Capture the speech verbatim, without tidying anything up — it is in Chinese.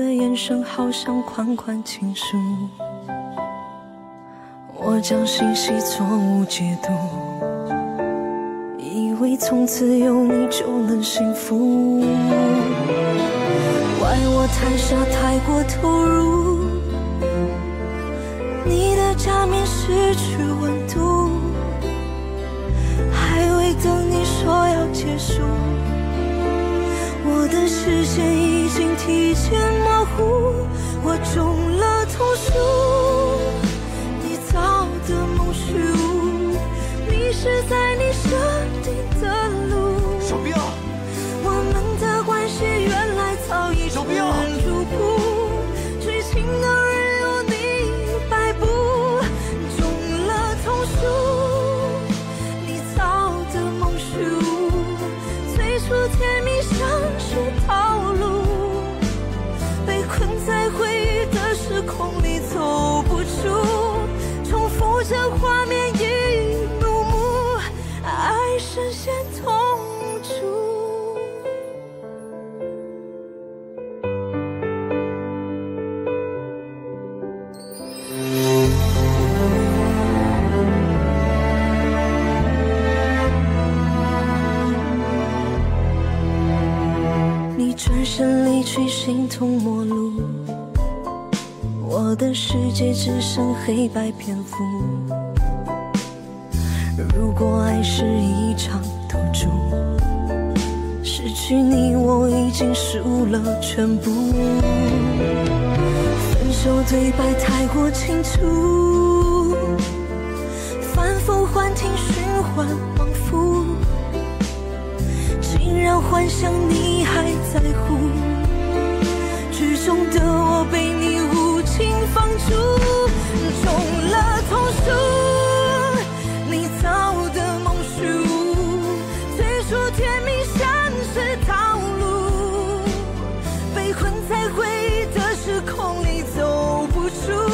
的眼神好像款款情书，我将信息错误解读，以为从此有你就能幸福。怪我太傻太过投入，你的假面失去温度，还未等你说要结束，我的视线已经提前模糊，我中了头书，你造的梦虚无，迷失在你设定的路。 小兵， 我们的关系原来早已成人入谱，最亲的人有你摆布，中了头书，你造的梦虚无，最初甜蜜像是套路，被困在回忆的时空里走不出，重复着画面一幕幕，爱深陷痛楚。你转身离去，形同陌路，我的世界只剩黑白篇幅。如果爱是一场赌注，失去你我已经输了全部。分手对白太过清楚，反复幻听循环往复，竟然幻想你还在乎，剧中的我被你无情放逐，中了头书，你造的梦虚无，最初甜蜜像是套路，被困在回忆的时空里走不出，